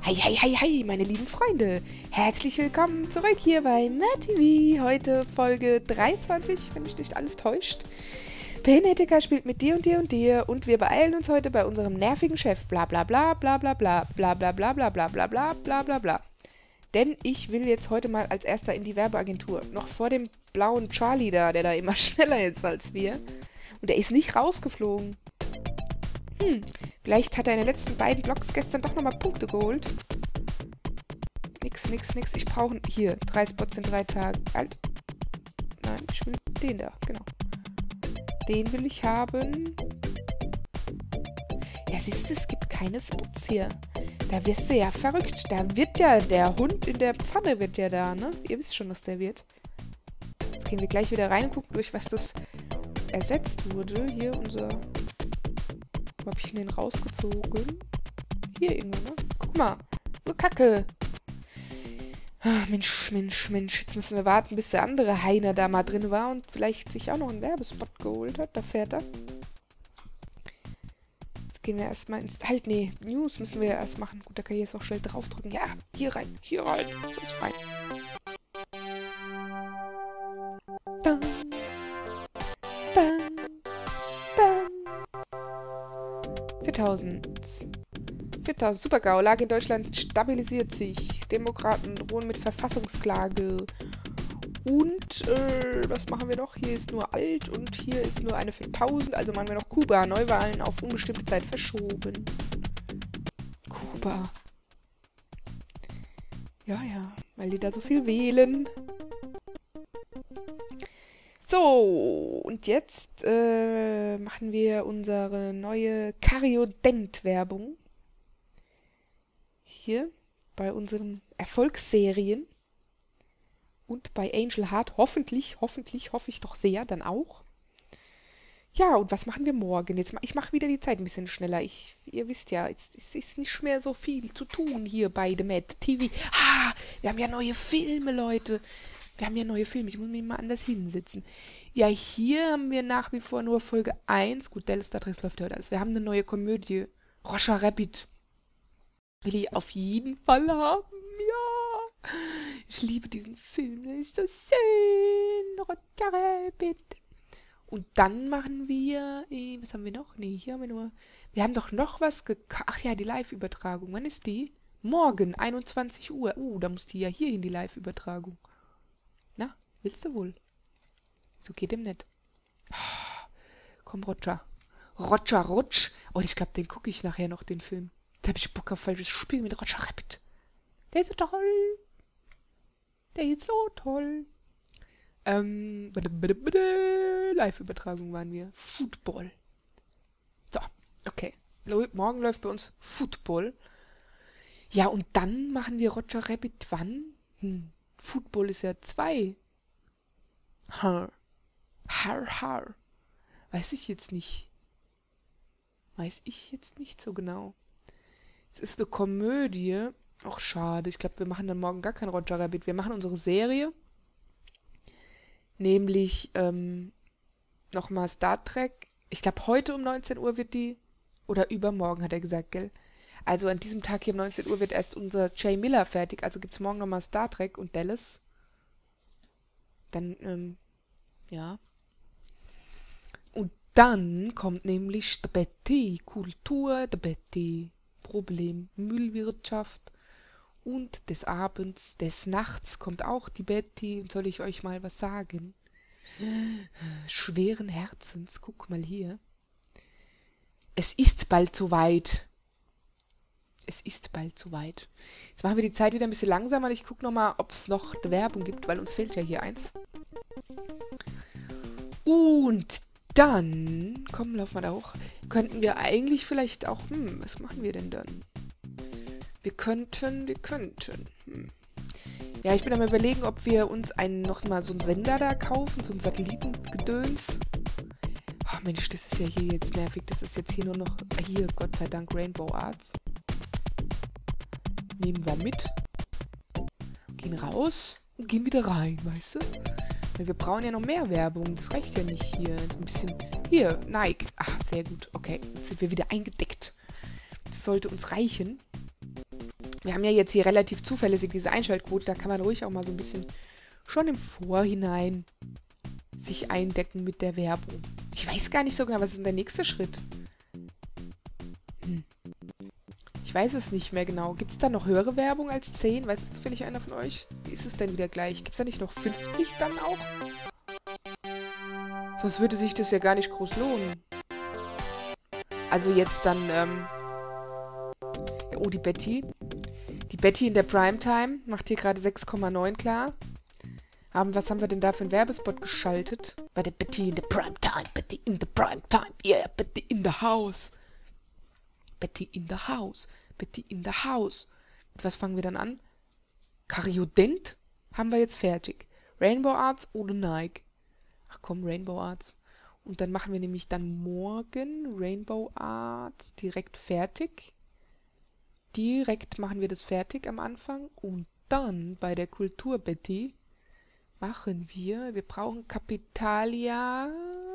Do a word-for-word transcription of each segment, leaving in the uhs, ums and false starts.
Hi, hi, hi, hi, meine lieben Freunde. Herzlich willkommen zurück hier bei MadTV. Heute Folge dreiundzwanzig, wenn mich nicht alles täuscht. Benetica spielt mit dir und dir und dir und wir beeilen uns heute bei unserem nervigen Chef. Bla bla bla bla bla bla bla bla bla bla bla bla bla bla bla bla. Denn ich will jetzt heute mal als erster in die Werbeagentur. Noch vor dem blauen Charlie da, der da immer schneller ist als wir. Und der ist nicht rausgeflogen. Hm, vielleicht hat er in den letzten beiden Blocks gestern doch nochmal Punkte geholt. Nix, nix, nix. Ich brauche hier drei Spots in drei Tagen. Halt. Nein, ich will den da, genau. Den will ich haben. Ja, siehst du, es gibt keine Spots hier. Da wirst du ja verrückt. Da wird ja der Hund in der Pfanne wird ja da, ne? Ihr wisst schon, was der wird. Jetzt gehen wir gleich wieder rein und gucken durch, was das ersetzt wurde. Hier unser... Wo hab ich den rausgezogen? Hier irgendwo, ne? Guck mal. Nur Kacke. Ah, Mensch, Mensch, Mensch. Jetzt müssen wir warten, bis der andere Heiner da mal drin war und vielleicht sich auch noch einen Werbespot geholt hat. Da fährt er. Jetzt gehen wir erstmal ins... Halt, nee. News müssen wir ja erst machen. Gut, da kann ich jetzt auch schnell draufdrücken. Ja, hier rein. Hier rein. So ist frei. Bam. Bam. Bam. viertausend. viertausend. Super-GAU. Lage in Deutschland stabilisiert sich. Demokraten drohen mit Verfassungsklage. Und, äh, was machen wir noch? Hier ist nur alt und hier ist nur eine für tausend. Also machen wir noch Kuba. Neuwahlen auf unbestimmte Zeit verschoben. Kuba. Ja, ja. Weil die da so viel wählen. So, und jetzt äh, machen wir unsere neue Cariodent-Werbung. Hier bei unseren Erfolgsserien. Und bei Angel Heart hoffentlich, hoffentlich, hoffe ich doch sehr, dann auch. Ja, und was machen wir morgen? Jetzt, ich mache wieder die Zeit ein bisschen schneller. Ich, ihr wisst ja, es, es ist nicht mehr so viel zu tun hier bei The MadTV. Ah, wir haben ja neue Filme, Leute. Wir haben ja neue Filme. Ich muss mich mal anders hinsetzen. Ja, hier haben wir nach wie vor nur Folge eins. Gut, Dallas Star Trek läuft ja heute alles. Wir haben eine neue Komödie. Roger Rabbit. Will ich auf jeden Fall haben. Ja. Ich liebe diesen Film. Der ist so schön. Roger Rabbit. Und dann machen wir... Eh, was haben wir noch? Nee, hier haben wir nur... Wir haben doch noch was gekauft. Ach ja, die Live-Übertragung. Wann ist die? Morgen, einundzwanzig Uhr. Uh, da muss die ja hier hin, die Live-Übertragung. Na, willst du wohl? So geht dem nicht. Komm, Roger. Roger Rutsch. Oh, ich glaube, den gucke ich nachher noch, den Film. Da habe ich Bock auf falsches Spiel mit Roger Rabbit. Der ist so toll. Der ist so toll. Ähm, Live-Übertragung waren wir. Football. So, okay. Morgen läuft bei uns Football. Ja, und dann machen wir Roger Rabbit wann? Hm. Football ist ja zwei. Har. Har, har. Weiß ich jetzt nicht. Weiß ich jetzt nicht so genau. Es ist eine Komödie. Ach, schade. Ich glaube, wir machen dann morgen gar kein Roger Rabbit. Wir machen unsere Serie. Nämlich, ähm, nochmal Star Trek. Ich glaube, heute um neunzehn Uhr wird die... Oder übermorgen, hat er gesagt, gell? Also an diesem Tag hier um neunzehn Uhr wird erst unser Jay Miller fertig. Also gibt es morgen nochmal Star Trek und Dallas. Dann, ähm, ja. Und dann kommt nämlich der Betty Kultur, der Betty Problem Müllwirtschaft. Und des Abends, des Nachts kommt auch die Betty. Und soll ich euch mal was sagen? Schweren Herzens, guck mal hier. Es ist bald soweit. Es ist bald soweit. Jetzt machen wir die Zeit wieder ein bisschen langsamer. Ich gucke nochmal, ob es noch eine Werbung gibt, weil uns fehlt ja hier eins. Und dann, komm, laufen wir da hoch. Könnten wir eigentlich vielleicht auch, hm, was machen wir denn dann? Wir könnten, wir könnten. Hm. Ja, ich bin am Überlegen, ob wir uns einen noch mal so einen Sender da kaufen, so einen Satellitengedöns. Oh Mensch, das ist ja hier jetzt nervig. Das ist jetzt hier nur noch, hier, Gott sei Dank, Rainbow Arts. Nehmen wir mit. Gehen raus und gehen wieder rein, weißt du? Weil wir brauchen ja noch mehr Werbung. Das reicht ja nicht hier. So ein bisschen, hier, Nike. Ach, sehr gut. Okay, jetzt sind wir wieder eingedeckt. Das sollte uns reichen. Wir haben ja jetzt hier relativ zuverlässig diese Einschaltquote, da kann man ruhig auch mal so ein bisschen schon im Vorhinein sich eindecken mit der Werbung. Ich weiß gar nicht so genau, was ist denn der nächste Schritt? Hm. Ich weiß es nicht mehr genau. Gibt es da noch höhere Werbung als zehn? Weiß es zufällig einer von euch? Wie ist es denn wieder gleich? Gibt es da nicht noch fünfzig dann auch? Sonst würde sich das ja gar nicht groß lohnen. Also jetzt dann, ähm... oh, die Betty. Die Betty in der Primetime macht hier gerade sechs Komma neun klar. Haben, was haben wir denn da für einen Werbespot geschaltet? Bei der Betty in der Primetime. Betty in the Primetime. Yeah, Betty in the house. Betty in the house. Betty in the house. Mit was fangen wir dann an? Cariodent haben wir jetzt fertig. Rainbow Arts oder Nike? Ach komm, Rainbow Arts. Und dann machen wir nämlich dann morgen Rainbow Arts direkt fertig. Direkt machen wir das fertig am Anfang. Und dann bei der Kultur Betty machen wir, wir brauchen Capitalia.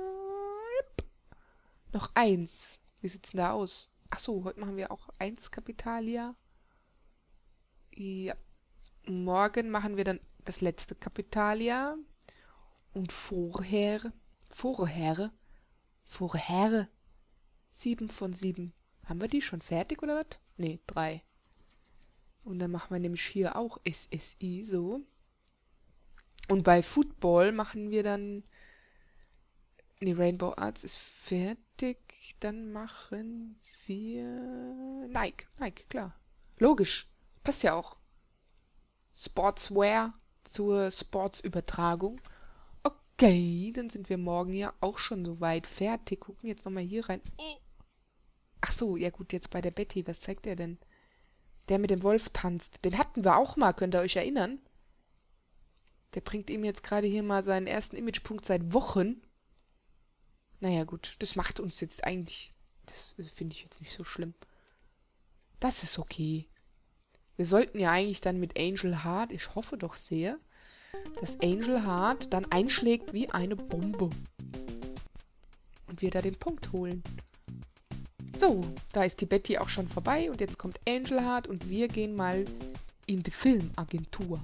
Noch eins. Wie sieht's denn da aus? Ach so, heute machen wir auch eins Capitalia. Ja. Morgen machen wir dann das letzte Capitalia. Und vorher, vorher, vorher, sieben von sieben. Haben wir die schon fertig oder was? Ne, drei. Und dann machen wir nämlich hier auch S S I so. Und bei Football machen wir dann... Ne, Rainbow Arts ist fertig. Dann machen wir... Nike, Nike, klar. Logisch. Passt ja auch. Sportswear zur Sportsübertragung. Okay, dann sind wir morgen ja auch schon soweit fertig. Gucken jetzt nochmal hier rein. Oh. Ach so, ja gut, jetzt bei der Betty. Was zeigt der denn? Der mit dem Wolf tanzt. Den hatten wir auch mal, könnt ihr euch erinnern? Der bringt ihm jetzt gerade hier mal seinen ersten Imagepunkt seit Wochen. Naja gut, das macht uns jetzt eigentlich... Das finde ich jetzt nicht so schlimm. Das ist okay. Wir sollten ja eigentlich dann mit Angel Heart, ich hoffe doch sehr, dass Angel Heart dann einschlägt wie eine Bombe. Und wir da den Punkt holen. So, da ist die Betty auch schon vorbei und jetzt kommt Angel Heart und wir gehen mal in die Filmagentur.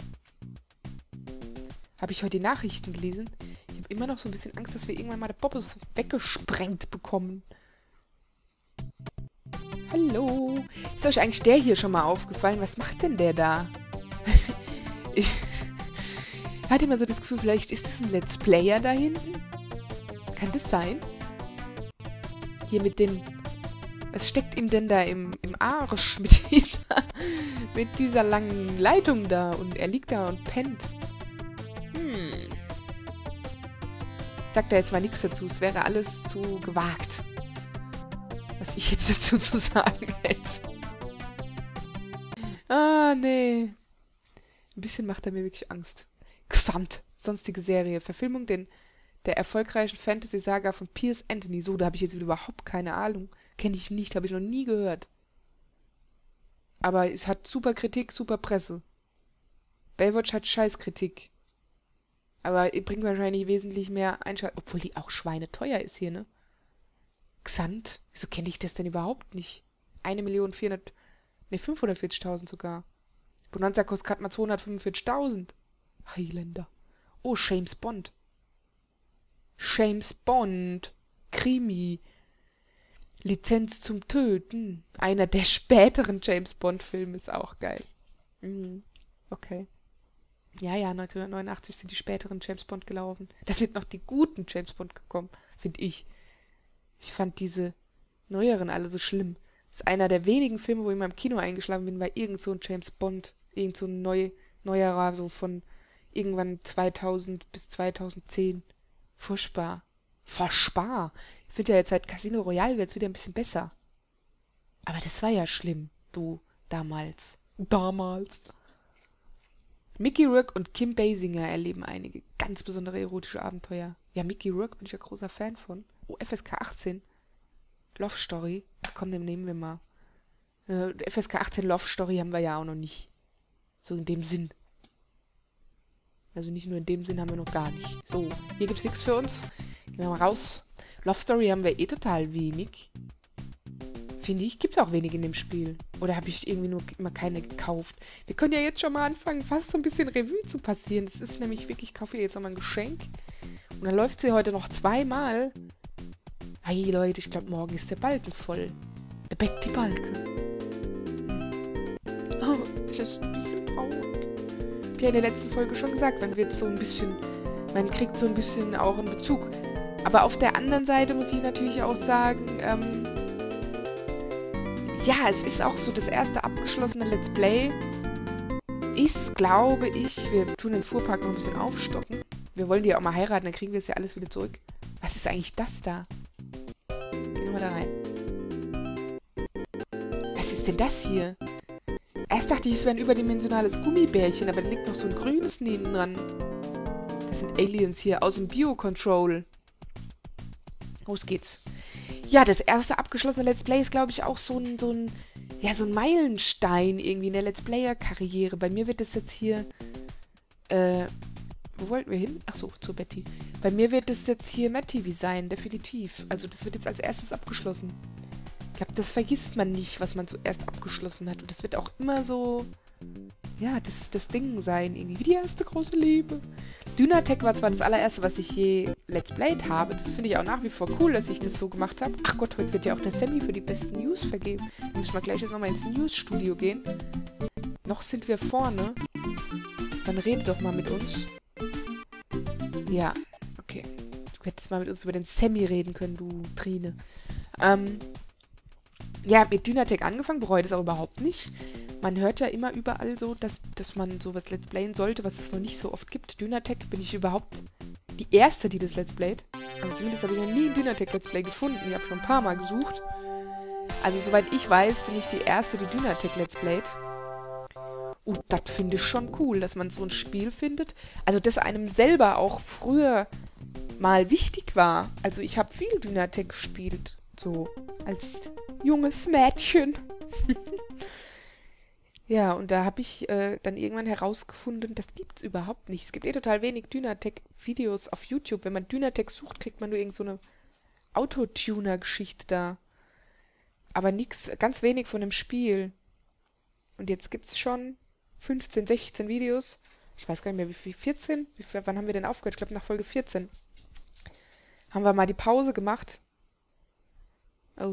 Habe ich heute die Nachrichten gelesen? Ich habe immer noch so ein bisschen Angst, dass wir irgendwann mal der Bobbes weggesprengt bekommen. Hallo. Ist euch eigentlich der hier schon mal aufgefallen? Was macht denn der da? Ich hatte immer so das Gefühl, vielleicht ist das ein Let's Player da hinten. Kann das sein? Hier mit dem... Was steckt ihm denn da im, im Arsch mit dieser, mit dieser langen Leitung da? Und er liegt da und pennt. Hm. Sagt da jetzt mal nichts dazu. Es wäre alles zu gewagt, was ich jetzt dazu zu sagen hätte. Ah, nee. Ein bisschen macht er mir wirklich Angst. Gesamt. Sonstige Serie. Verfilmung den, der erfolgreichen Fantasy-Saga von Piers Anthony. So, da habe ich jetzt überhaupt keine Ahnung. Kenne ich nicht, habe ich noch nie gehört. Aber es hat super Kritik, super Presse. Baywatch hat Scheißkritik. Aber ihr bringt wahrscheinlich wesentlich mehr Einschalt... Obwohl die auch schweineteuer ist hier, ne? Xant? Wieso kenne ich das denn überhaupt nicht? Eine Million vierhundert... Ne, fünfhundertvierzigtausend sogar. Bonanza kostet gerade mal zweihundertfünfundvierzigtausend. Highlander. Oh, James Bond. James Bond. Krimi. Lizenz zum Töten. Einer der späteren James Bond-Filme ist auch geil. Mhm. Okay. Ja, ja, neunzehnhundertneunundachtzig sind die späteren James Bond gelaufen. Da sind noch die guten James Bond gekommen, finde ich. Ich fand diese neueren alle so schlimm. Das ist einer der wenigen Filme, wo ich mal im Kino eingeschlafen bin, war irgend so ein James Bond. Irgend so ein neu, neuerer, so von irgendwann zweitausend bis zweitausendzehn. Furchtbar. Furchtbar. Ich finde ja jetzt seit Casino Royale wird es wieder ein bisschen besser. Aber das war ja schlimm, du, damals. Damals. Mickey Rourke und Kim Basinger erleben einige ganz besondere erotische Abenteuer. Ja, Mickey Rourke bin ich ja großer Fan von. Oh, F S K achtzehn. Love Story. Ach komm, den nehmen wir mal. Äh, F S K achtzehn Love Story haben wir ja auch noch nicht. So in dem Sinn. Also nicht nur in dem Sinn haben wir noch gar nicht. So, hier gibt's nichts für uns. Gehen wir mal raus. Love Story haben wir eh total wenig. finde ich, gibt es auch wenig in dem Spiel. Oder habe ich irgendwie nur immer keine gekauft? Wir können ja jetzt schon mal anfangen, fast so ein bisschen Revue zu passieren. Das ist nämlich wirklich, ich kaufe ihr jetzt nochmal ein Geschenk. Und dann läuft sie heute noch zweimal. Hey Leute, ich glaube, morgen ist der Balken voll. Der Betty Balken. Oh, das ist ein bisschen traurig. Ich habe ja in der letzten Folge schon gesagt, man wird so ein bisschen, man kriegt so ein bisschen auch einen Bezug. Aber auf der anderen Seite muss ich natürlich auch sagen, ähm, ja, es ist auch so das erste abgeschlossene Let's Play. Ist, glaube ich, wir tun den Fuhrpark noch ein bisschen aufstocken. Wir wollen die ja auch mal heiraten, dann kriegen wir es ja alles wieder zurück. Was ist eigentlich das da? Gehen wir mal da rein. Was ist denn das hier? Erst dachte ich, es wäre ein überdimensionales Gummibärchen, aber da liegt noch so ein grünes neben dran. Das sind Aliens hier aus dem Bio-Control. Los geht's. Ja, das erste abgeschlossene Let's Play ist, glaube ich, auch so ein, so ein, ja, so ein Meilenstein irgendwie in der Let's Player-Karriere. Bei mir wird es jetzt hier, äh, wo wollten wir hin? Ach so, zu Betty. Bei mir wird es jetzt hier Matt T V sein, definitiv. Also das wird jetzt als erstes abgeschlossen. Ich glaube, das vergisst man nicht, was man zuerst abgeschlossen hat. Und das wird auch immer so, ja, das, das Ding sein, irgendwie wie die erste große Liebe. Dynatech war zwar das allererste, was ich je Let's Played habe. Das finde ich auch nach wie vor cool, dass ich das so gemacht habe. Ach Gott, heute wird ja auch der Sammy für die besten News vergeben. Da müssen wir gleich jetzt nochmal ins News-Studio gehen. Noch sind wir vorne. Dann rede doch mal mit uns. Ja, okay. Du hättest mal mit uns über den Sammy reden können, du Trine. Ähm, ja, mit Dynatech angefangen, bereue das auch überhaupt nicht. Man hört ja immer überall so, dass, dass man sowas Let's Playen sollte, was es noch nicht so oft gibt. Dynatech bin ich überhaupt die Erste, die das Let's Playt. Also zumindest habe ich noch nie ein Dynatech Let's Play gefunden. Ich habe schon ein paar Mal gesucht. Also soweit ich weiß, bin ich die Erste, die Dynatech Let's Playt. Und das finde ich schon cool, dass man so ein Spiel findet. Also dass einem selber auch früher mal wichtig war. Also ich habe viel Dynatech gespielt. So als junges Mädchen. Ja, und da habe ich äh, dann irgendwann herausgefunden, das gibt's überhaupt nicht. Es gibt eh total wenig Dynatech-Videos auf YouTube. Wenn man Dynatech sucht, kriegt man nur irgend so eine Autotuner-Geschichte da. Aber nix, ganz wenig von dem Spiel. Und jetzt gibt's schon fünfzehn, sechzehn Videos. Ich weiß gar nicht mehr, wie viel, vierzehn? Wie viel, wann haben wir denn aufgehört? Ich glaube, nach Folge vierzehn. Haben wir mal die Pause gemacht. Oh.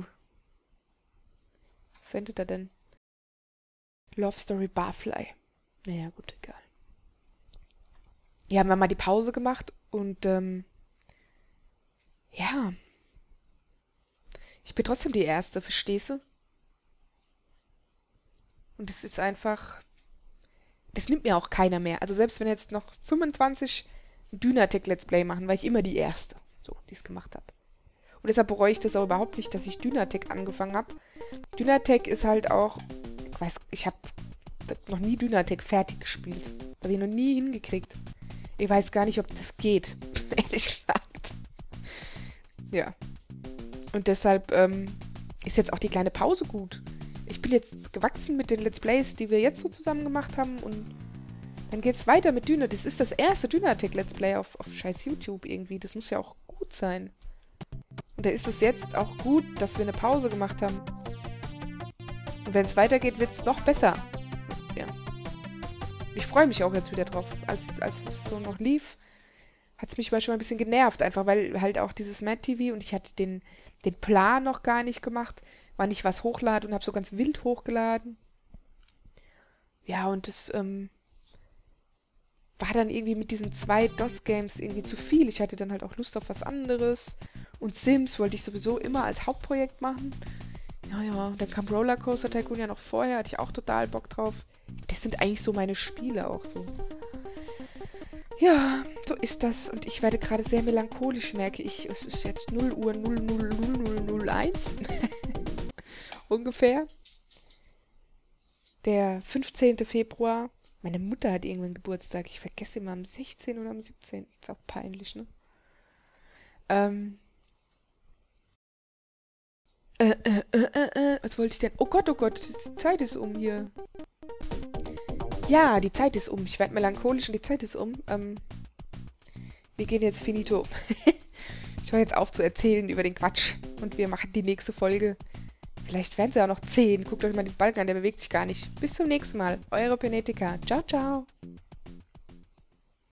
Was sendet er denn? Love Story Barfly. Naja, gut, egal. Ja, haben wir mal die Pause gemacht und, ähm, ja. Ich bin trotzdem die Erste, verstehst du? Und es ist einfach, das nimmt mir auch keiner mehr. Also selbst wenn jetzt noch fünfundzwanzig ein Dynatech Let's Play machen, war ich immer die Erste, so, die es gemacht hat. Und deshalb bereue ich das auch überhaupt nicht, dass ich Dynatech angefangen habe. Dynatech ist halt auch, ich weiß, ich habe noch nie Dynatech fertig gespielt. Das habe ich noch nie hingekriegt. Ich weiß gar nicht, ob das geht, ehrlich gesagt. Ja. Und deshalb ähm, ist jetzt auch die kleine Pause gut. Ich bin jetzt gewachsen mit den Let's Plays, die wir jetzt so zusammen gemacht haben. Und dann geht's weiter mit Dynatech. Das ist das erste Dynatech Let's Play auf, auf scheiß YouTube irgendwie. Das muss ja auch gut sein. Und da ist es jetzt auch gut, dass wir eine Pause gemacht haben. Und wenn es weitergeht, wird es noch besser. Ja. Ich freue mich auch jetzt wieder drauf. Als, als es so noch lief, hat es mich mal schon ein bisschen genervt. Einfach weil halt auch dieses Mad T V und ich hatte den, den Plan noch gar nicht gemacht, wann ich was hochlade und habe so ganz wild hochgeladen. Ja, und das ähm, war dann irgendwie mit diesen zwei DOS-Games irgendwie zu viel. Ich hatte dann halt auch Lust auf was anderes. Und Sims wollte ich sowieso immer als Hauptprojekt machen. Ja, ja, dann kam Rollercoaster Tycoon ja noch vorher, hatte ich auch total Bock drauf. Das sind eigentlich so meine Spiele auch so. Ja, so ist das. Und ich werde gerade sehr melancholisch, merke ich. Es ist jetzt null Uhr null null null null null eins. Ungefähr. Der fünfzehnten Februar. Meine Mutter hat irgendwann Geburtstag. Ich vergesse immer am sechzehnten oder am siebzehnten Ist auch peinlich, ne? Ähm. Äh, äh, äh, äh, äh. Was wollte ich denn? Oh Gott, oh Gott, die Zeit ist um hier. Ja, die Zeit ist um. Ich werde melancholisch und die Zeit ist um. Ähm, wir gehen jetzt finito. Ich höre jetzt auf zu erzählen über den Quatsch. Und wir machen die nächste Folge Vielleicht werden es ja auch noch zehn. Guckt euch mal den Balken an, der bewegt sich gar nicht. Bis zum nächsten Mal. Eure Penetica. Ciao, ciao.